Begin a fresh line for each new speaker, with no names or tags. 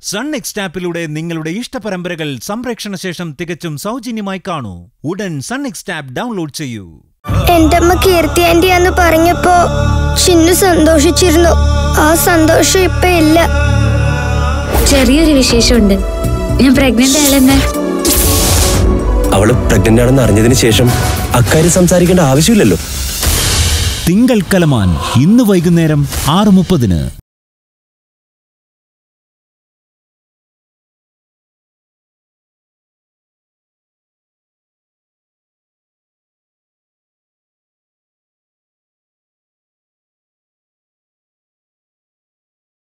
Sun next ആപ്പിലൂടെ നിങ്ങളുടെ ഇഷ്ടപരമ്പരകൾ സംപ്രേക്ഷണ ശേഷം തികച്ചും സൗജന്യമായി കാണൂ. ഉടൻ സൺ നെക്സ്റ്റ് ആപ്പ് ഡൗൺലോഡ് ചെയ്യൂ.
എന്റെ അമ്മ കീർത്തി ആന്റിയാന്ന് പറഞ്ഞപ്പോ ചിന്നു സന്തോഷിച്ചിരുന്നു. ആ സന്തോഷം ഇപ്പൊ ഇല്ല.
ചെറിയൊരു വിശേഷമുണ്ട്. ഞാൻ പ്രഗ്നന്റ് ആയല്ലേ.
അവള് പ്രഗ്നന്റ് ആണെന്ന് അറിഞ്ഞതിന് ശേഷം അക്കാര്യം സംസാരിക്കേണ്ട ആവശ്യമില്ലല്ലോ.
തിങ്കൾ കലമാൻ ഇന്ന് വൈകുന്നേരം 6:30.